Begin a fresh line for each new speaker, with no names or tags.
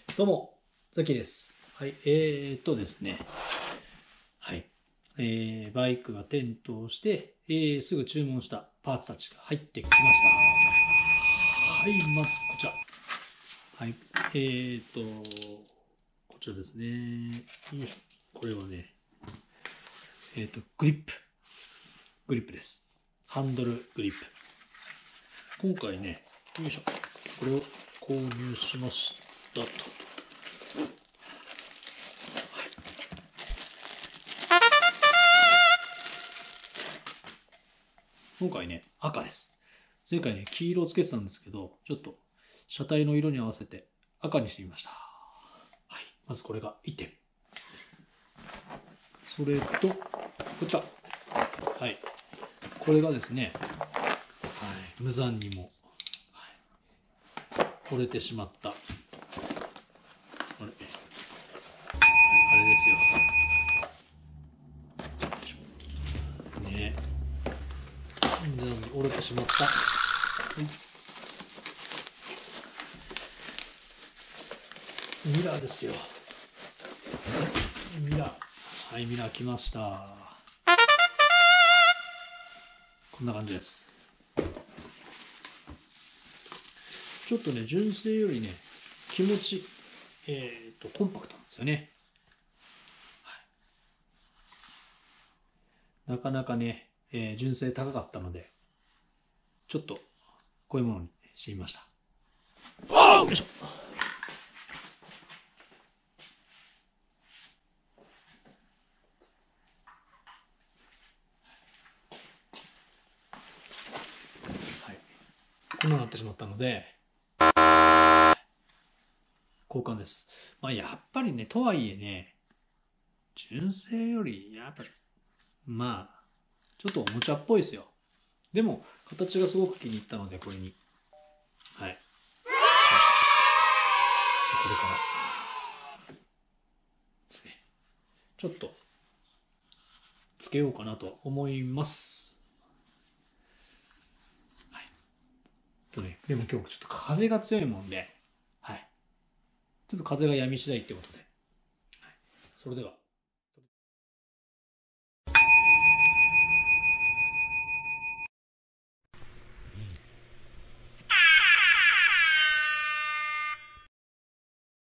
どうも、ザキです。はい、ですね。はい。バイクが点灯して、すぐ注文したパーツたちが入ってきました。はい、まずこちら。はい。こちらですね。よいしょ。これはね、グリップ。グリップです。ハンドルグリップ。今回ね、よいしょ。これを購入しましたと。今回ね、赤です。前回ね、黄色をつけてたんですけど、ちょっと車体の色に合わせて赤にしてみました。はい。まずこれが1点。それと、こちら。はい。これがですね、はい、無残にも、はい、折れてしまった。あれですよ。ね。無残に折れてしまった。はい、ミラーですよ。ミラー。はい、ミラー来ました。こんな感じです。ちょっとね、純正よりね、気持ち、コンパクトなんですよね。はい、なかなかね、純正高かったので、ちょっとこういうものにしてみました。よいしょ。はい。こんなになってしまったので、交換です。まあ、やっぱりね、とはいえね、純正より、やっぱり、まあ、ちょっとおもちゃっぽいですよ。でも、形がすごく気に入ったので、これに。はい。これからですね。ちょっと、つけようかなと思います。はい。でも今日ちょっと風が強いもんで、はい。ちょっと風が止み次第ってことで。はい。それでは。